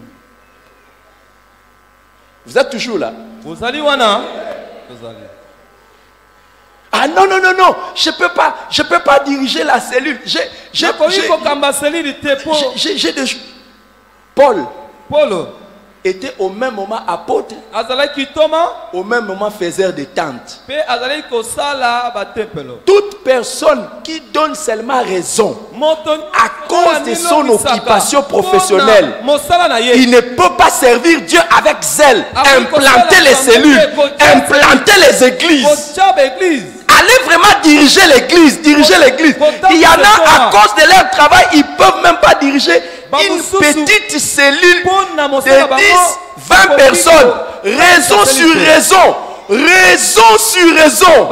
Vous êtes toujours là? Vous allez wana? Vous allez. Ah non, non, non, non. Je ne peux pas, je peux pas diriger la cellule. J'ai, j'ai, j'ai, j'ai des... Paul. Paul était au même moment apôtre, au même moment faiseur de tentes. Toute personne qui donne seulement raison à cause de son occupation professionnelle, il ne peut pas servir Dieu avec zèle, implanter les cellules, implanter les églises. Allez vraiment diriger l'église, diriger l'église. Il y en a à cause de leur travail, ils ne peuvent même pas diriger une petite cellule de dix, vingt personnes. Raison sur raison. Raison sur raison.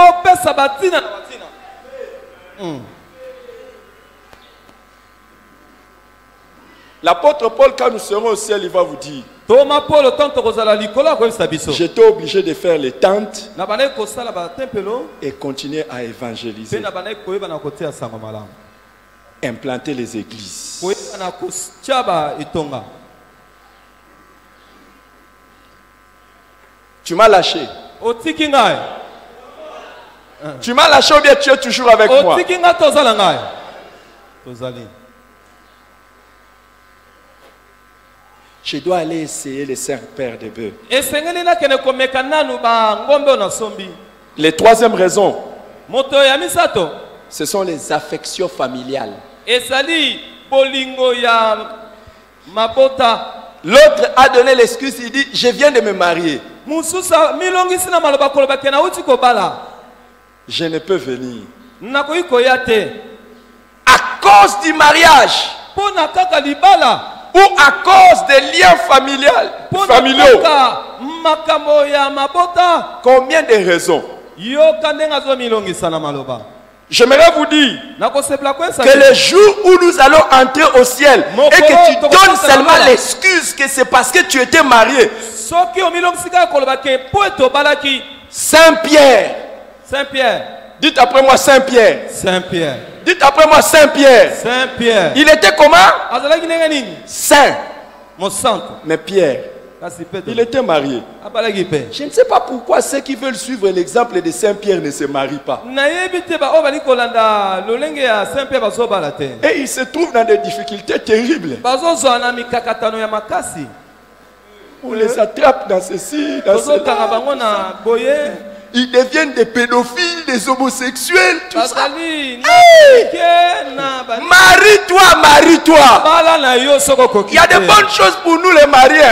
L'apôtre Paul, quand nous serons au ciel, il va vous dire: j'étais obligé de faire les tentes et continuer à évangéliser, implanter les églises. Tu m'as lâché. Tu m'as lâché ou bien tu es toujours avec moi? Je dois aller essayer les cinq paires de bœufs. Les troisième raison, ce sont les affections familiales. L'autre a donné l'excuse, il dit: je viens de me marier. Je ne peux venir. À cause du mariage ou à cause des liens familiales, familiaux. Combien de raisons? J'aimerais vous dire que le jour où nous allons entrer au ciel et que tu donnes seulement l'excuse que c'est parce que tu étais marié, Saint-Pierre, Saint-Pierre, dites après moi Saint-Pierre, Saint-Pierre, dites après moi Saint-Pierre, Saint-Pierre, il était comment? Saint. Mais Pierre, il était marié. Je ne sais pas pourquoi ceux qui veulent suivre l'exemple de Saint-Pierre ne se marient pas. Et ils se trouvent dans des difficultés terribles. On les attrape dans ceci, dans cela. Ils deviennent des pédophiles, des homosexuels, tout ça. Hey! Marie-toi, marie-toi. Il y a de bonnes choses pour nous les mariés.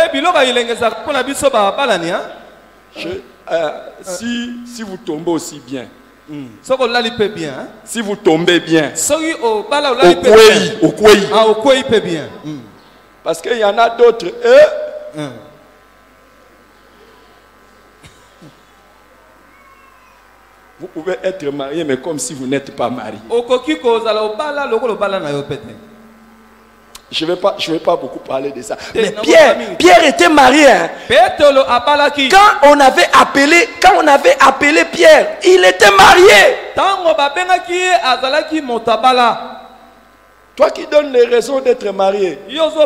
Je, euh, si, si vous tombez aussi bien, mm. si vous tombez bien, au Kwei, au Kwei. Ah, au Kwei peut bien. Mm. Parce qu'il y en a d'autres, eux, mm. vous pouvez être marié, mais comme si vous n'êtes pas marié. Je ne vais pas, je vais pas beaucoup parler de ça. Mais Pierre, Pierre était marié. Hein. Quand on avait appelé, quand on avait appelé Pierre, il était marié. Toi qui donnes les raisons d'être marié.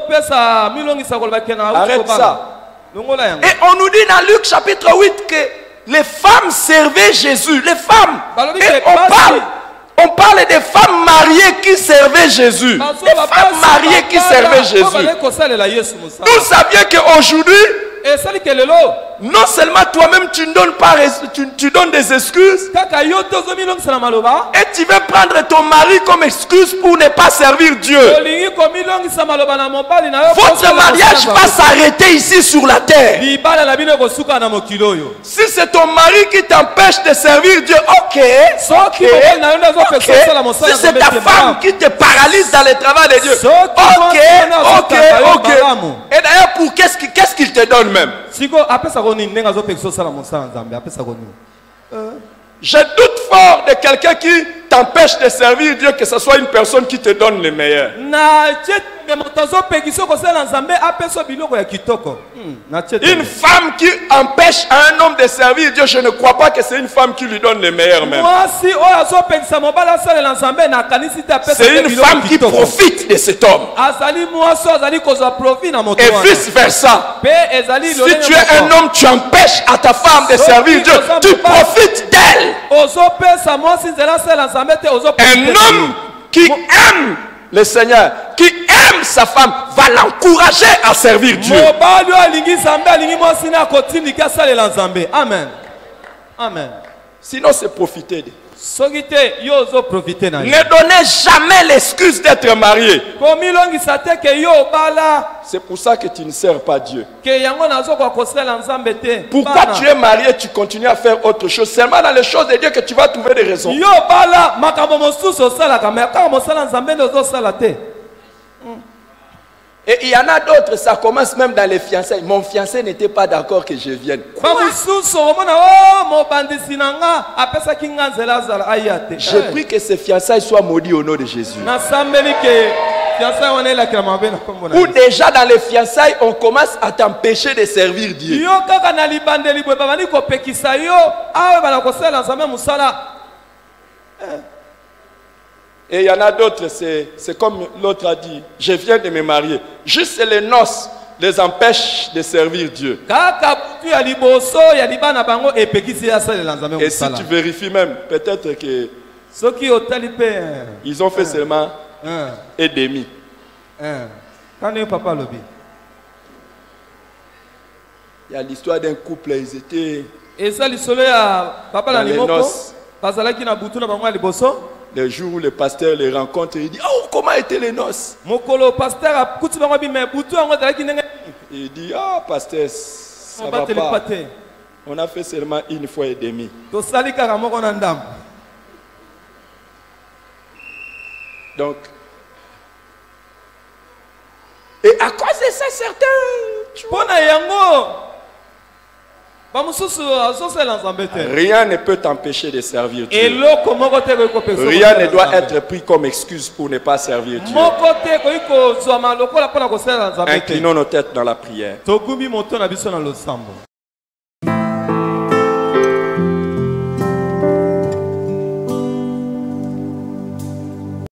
Arrête ça. Et on nous dit dans Luc chapitre huit que les femmes servaient Jésus. Les femmes. Et on parle, on parle des femmes mariées qui servaient Jésus. Les femmes mariées qui servaient Jésus. Nous savions qu'aujourd'hui, non seulement toi-même tu ne donnes pas, tu, tu donnes des excuses, et tu veux prendre ton mari comme excuse pour ne pas servir Dieu. Votre mariage va s'arrêter ici sur la terre. Si c'est ton mari qui t'empêche de servir Dieu, ok. okay, okay. Si c'est ta femme qui te paralyse dans le travail de Dieu, ok, ok, ok. Et d'ailleurs, pour qu'est-ce qu'il qu'est-ce qu'il te donne même? Je doute fort de quelqu'un qui t'empêche de servir Dieu, que ce soit une personne qui te donne le meilleur. Une femme qui empêche un homme de servir Dieu, je ne crois pas que c'est une femme qui lui donne le meilleur même. C'est une femme qui profite de cet homme. Et vice versa. Si tu es un homme, tu empêches à ta femme de servir Dieu, tu profites d'elle. Un homme qui aime le Seigneur, qui aime sa femme, va l'encourager à servir Dieu. Amen. Amen. Sinon, c'est profiter de. Ne donnez jamais l'excuse d'être marié. C'est pour ça que tu ne sers pas Dieu. Pourquoi tu es marié, tu continues à faire autre chose? Seulement dans les choses de Dieu que tu vas trouver des raisons. Et il y en a d'autres, ça commence même dans les fiançailles. Mon fiancé n'était pas d'accord que je vienne. J'ai pris que ces fiançailles soient maudits au nom de Jésus. Ou déjà dans les fiançailles, on commence à t'empêcher de servir Dieu. Et il y en a d'autres, c'est comme l'autre a dit, je viens de me marier. Juste les noces les empêchent de servir Dieu. Et si tu vérifies même, peut-être que ils ont fait seulement et demi. Il y a l'histoire d'un couple, ils étaient dans les noces. Le jour où le pasteur les rencontre, il dit, oh, comment étaient les noces? Il dit, ah, pasteur, ça va pas. On a fait seulement une fois et demie. Donc, et à cause de ça, certains, rien ne peut t'empêcher de servir Dieu. Rien ne doit être pris comme excuse pour ne pas servir Dieu. Inclinons nos têtes dans la prière.